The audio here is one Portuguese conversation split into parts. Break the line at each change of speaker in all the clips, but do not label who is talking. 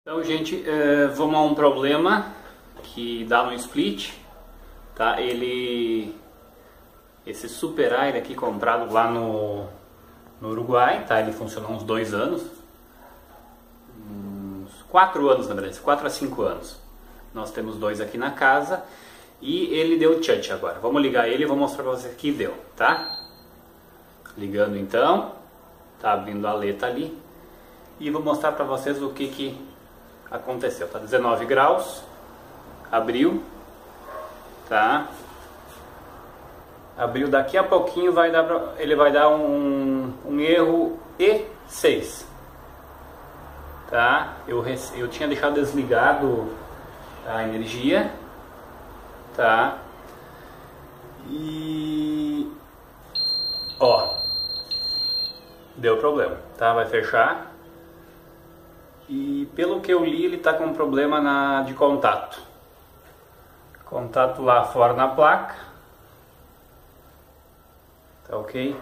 Então, gente, vamos a um problema que dá no split, tá? Esse Super Aire aqui comprado lá no Uruguai, tá? Ele funcionou uns 2 anos, uns 4 anos na verdade, 4 a 5 anos. Nós temos 2 aqui na casa e ele deu touch agora. Vamos ligar ele e vou mostrar pra vocês que deu, tá? Ligando então, tá abrindo a aleta ali e vou mostrar pra vocês o que aconteceu. Tá 19 graus, abriu, tá? Abriu, daqui a pouquinho ele vai dar um erro E6, tá? Eu tinha deixado desligado a energia, tá? E ó, deu problema, tá? Vai fechar. E pelo que eu li, ele está com problema de contato. Contato lá fora na placa. Tá ok?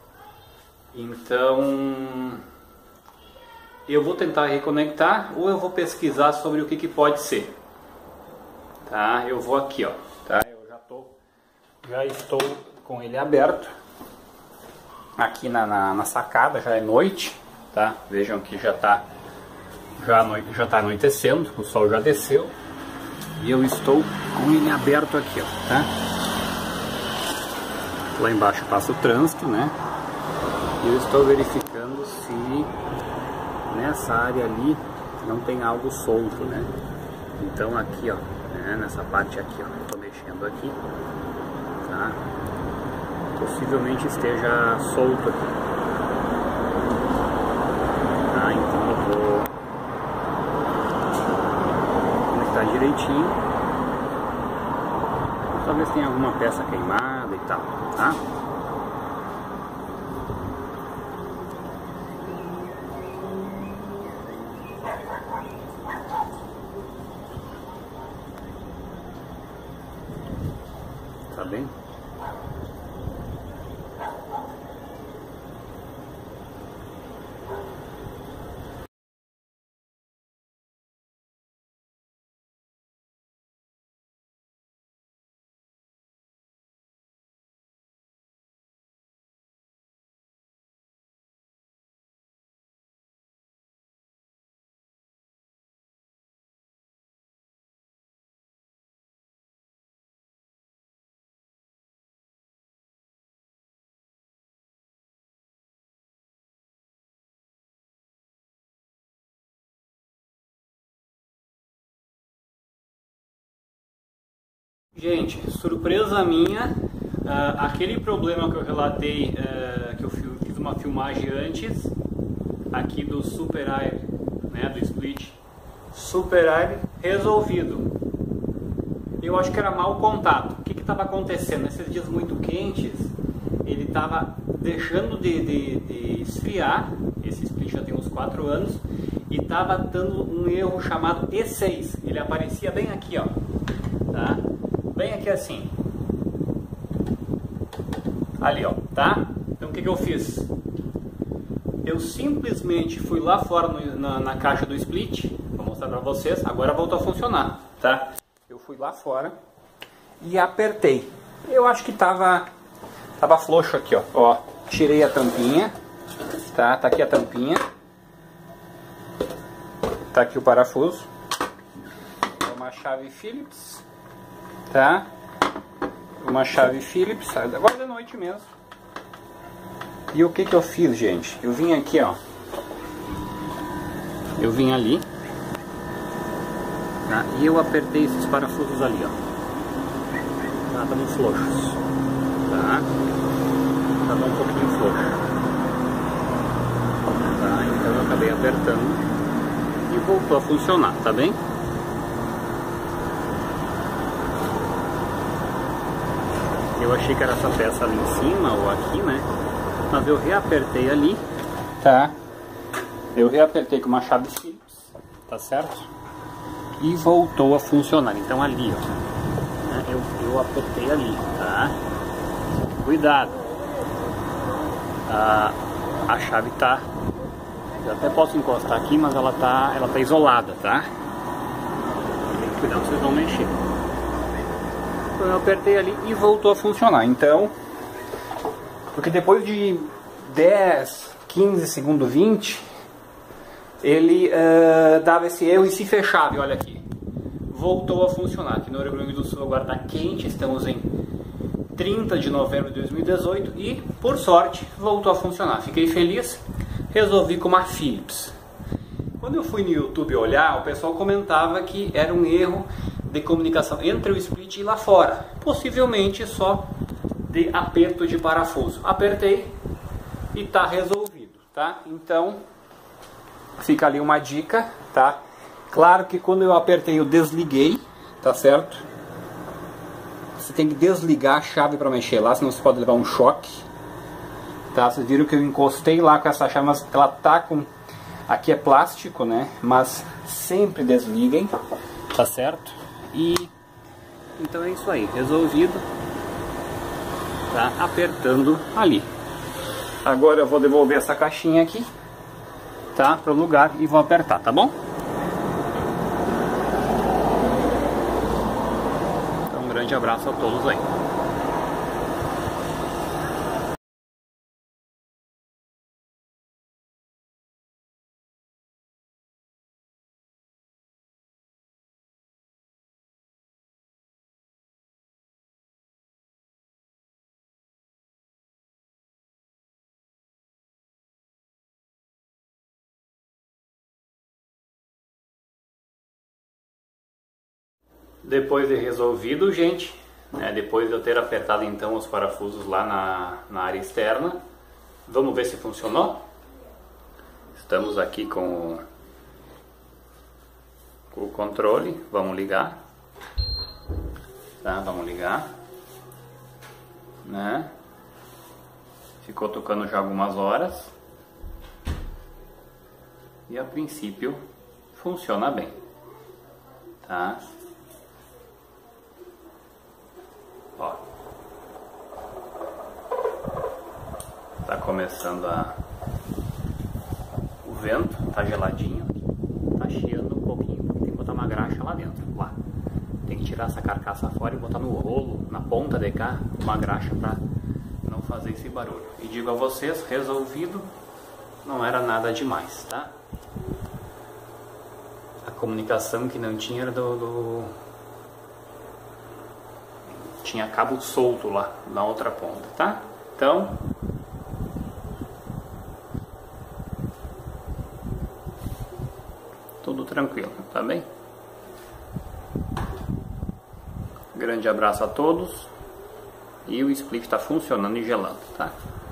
Então eu vou tentar reconectar ou eu vou pesquisar sobre o que pode ser. Tá? Eu vou aqui, ó. Tá? Eu já estou com ele aberto. Aqui na sacada, já é noite. Tá? Vejam que já está anoitecendo, o sol já desceu e eu estou com ele aberto aqui, ó, tá? Lá embaixo passa o trânsito, né? E eu estou verificando se nessa área ali não tem algo solto, né? Então aqui, ó, né? Nessa parte aqui, ó, eu estou mexendo aqui, tá? Possivelmente esteja solto aqui. Tá? Então eu vou direitinho, talvez tenha alguma peça queimada e tal, tá? Tá bem? Gente, surpresa minha, aquele problema que eu relatei, que eu fiz uma filmagem antes, aqui do Super Aire, né, do split, Super Aire resolvido. Eu acho que era mau contato. O que estava acontecendo? Nesses dias muito quentes, ele estava deixando de esfriar, esse split já tem uns 4 anos, e estava dando um erro chamado E6, ele aparecia bem aqui, ó, tá? Bem aqui assim, ali, ó, tá? Então o que eu fiz? Eu simplesmente fui lá fora na caixa do split, vou mostrar pra vocês, agora voltou a funcionar, tá? Eu fui lá fora e apertei. Eu acho que tava floxo aqui, ó, tirei a tampinha, tá? Tá aqui a tampinha, tá aqui o parafuso, uma chave Phillips. Tá? Uma chave Phillips, agora de noite mesmo. E o que eu fiz, gente? Eu vim aqui, ó. Eu vim ali, tá? E eu apertei esses parafusos ali, ó. Tá? Estavam floxos, tá? Estavam um pouquinho floxos, tá? Então eu acabei apertando e voltou a funcionar, tá bem? Eu achei que era essa peça ali em cima ou aqui, né? Mas eu reapertei ali, tá? Eu reapertei com uma chave Phillips, tá certo? E voltou a funcionar. Então ali, ó, eu apertei ali, tá? Cuidado! A chave tá Eu até posso encostar aqui, mas ela tá isolada, tá? Cuidado, vocês vão mexer. Então eu apertei ali e voltou a funcionar. Então, porque depois de 10, 15 segundos, 20, ele dava esse erro e se fechava. E olha aqui, voltou a funcionar. Aqui no Rio Grande do Sul agora está quente, estamos em 30 de novembro de 2018 e, por sorte, voltou a funcionar. Fiquei feliz, resolvi com uma Philips. Quando eu fui no YouTube olhar, o pessoal comentava que era um erro de comunicação entre o split e lá fora. Possivelmente só de aperto de parafuso. Apertei e está resolvido, tá? Então, fica ali uma dica, tá? Claro que quando eu apertei eu desliguei, tá certo? Você tem que desligar a chave para mexer lá, senão você pode levar um choque. Tá? Vocês viram que eu encostei lá com essa chave, mas ela tá com... Aqui é plástico, né? Mas sempre desliguem, tá certo? E... Então é isso aí, resolvido. Tá? Apertando ali. Agora eu vou devolver essa caixinha aqui, tá? Para o lugar e vou apertar, tá bom? Um grande abraço a todos aí. Depois de resolvido, gente, né, depois de eu ter apertado então os parafusos lá na área externa, vamos ver se funcionou. Estamos aqui com o controle, vamos ligar, tá? Vamos ligar, né? Ficou tocando já algumas horas e a princípio funciona bem, tá? Ó, tá começando o vento, tá geladinho, tá chiando um pouquinho, porque tem que botar uma graxa lá dentro, lá. Tem que tirar essa carcaça fora e botar no rolo, na ponta de cá, uma graxa pra não fazer esse barulho. E digo a vocês, resolvido, não era nada demais, tá? A comunicação que não tinha era tinha cabo solto lá na outra ponta, tá? Então, tudo tranquilo, tá bem? Grande abraço a todos e o split está funcionando e gelando, tá?